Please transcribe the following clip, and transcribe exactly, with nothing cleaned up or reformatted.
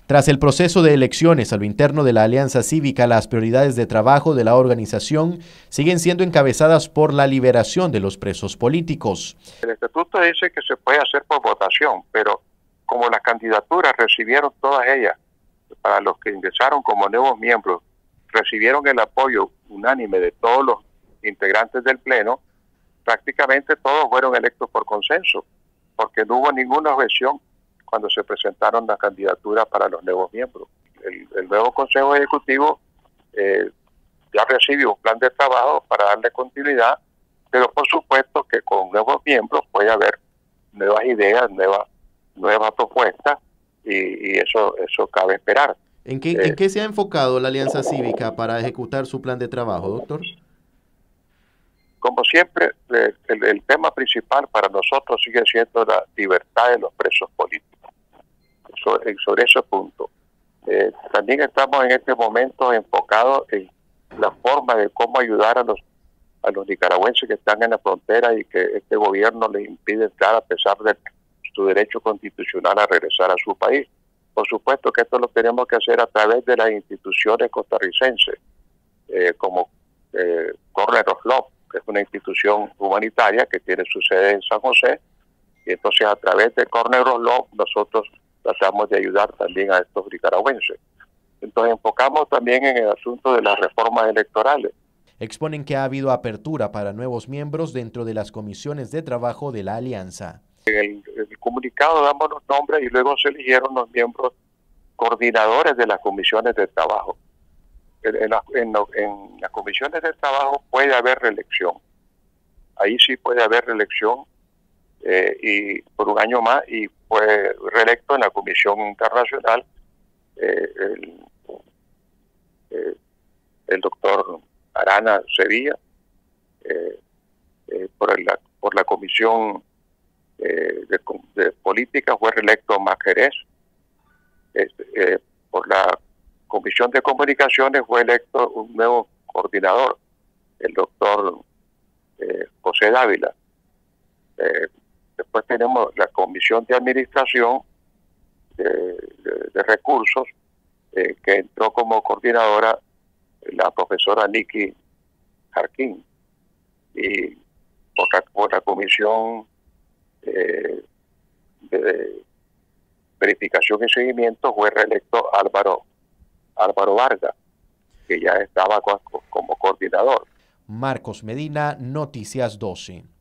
Tras el proceso de elecciones a lo interno de la Alianza Cívica, las prioridades de trabajo de la organización siguen siendo encabezadas por la liberación de los presos políticos. El estatuto dice que se puede hacer por votación, pero como las candidaturas recibieron todas ellas, para los que ingresaron como nuevos miembros, recibieron el apoyo unánime de todos los integrantes del Pleno, prácticamente todos fueron electos por consenso, porque no hubo ninguna objeción cuando se presentaron las candidaturas para los nuevos miembros. El, el nuevo Consejo Ejecutivo eh, ya recibió un plan de trabajo para darle continuidad, pero por supuesto que con nuevos miembros puede haber nuevas ideas, nuevas, nuevas propuestas, y, y eso, eso cabe esperar. ¿En qué, Eh, ¿En qué se ha enfocado la Alianza Cívica para ejecutar su plan de trabajo, doctor? Como siempre, eh, el, el tema principal para nosotros sigue siendo la libertad de los presos políticos. Sobre, sobre ese punto. Eh, también estamos en este momento enfocados en la forma de cómo ayudar a los a los nicaragüenses que están en la frontera y que este gobierno les impide entrar a pesar de su derecho constitucional a regresar a su país. Por supuesto que esto lo tenemos que hacer a través de las instituciones costarricenses, eh, como eh, Corner of Law, que es una institución humanitaria que tiene su sede en San José, y entonces a través de Corner of Law nosotros tratamos de ayudar también a estos nicaragüenses. Entonces enfocamos también en el asunto de las reformas electorales. Exponen que ha habido apertura para nuevos miembros dentro de las comisiones de trabajo de la Alianza. En el, en el comunicado damos los nombres y luego se eligieron los miembros coordinadores de las comisiones de trabajo. En, en, la, en, en las comisiones de trabajo puede haber reelección. Ahí sí puede haber reelección eh, y por un año más, y fue reelecto en la Comisión Internacional eh, el, eh, el doctor Arana Sevilla, eh, eh, por, el, por la Comisión eh, de, de Política fue reelecto Majerez, eh, eh, por la Comisión de Comunicaciones fue electo un nuevo coordinador, el doctor eh, José Dávila. Eh, Después tenemos la Comisión de Administración de, de, de Recursos, eh, que entró como coordinadora la profesora Nikki Jarquín. Y por la, por la Comisión eh, de Verificación y Seguimiento fue reelecto Álvaro, Álvaro Vargas, que ya estaba como coordinador. Marcos Medina, Noticias doce.